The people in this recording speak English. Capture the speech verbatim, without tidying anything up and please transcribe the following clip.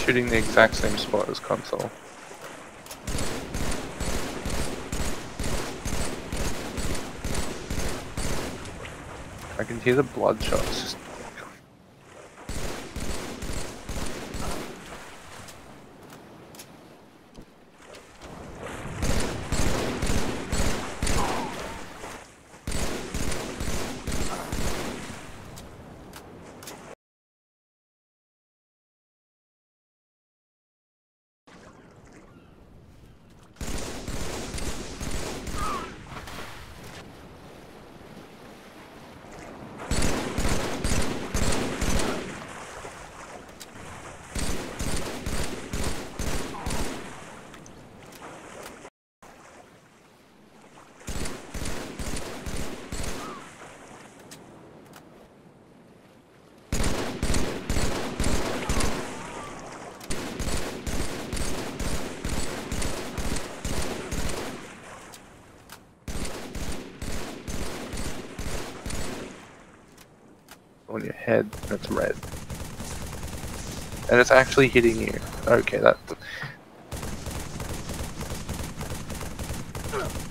shooting the exact same spot as console. I can hear the bloodshots. Just... on your head, and it's red. And it's actually hitting you. Okay, that...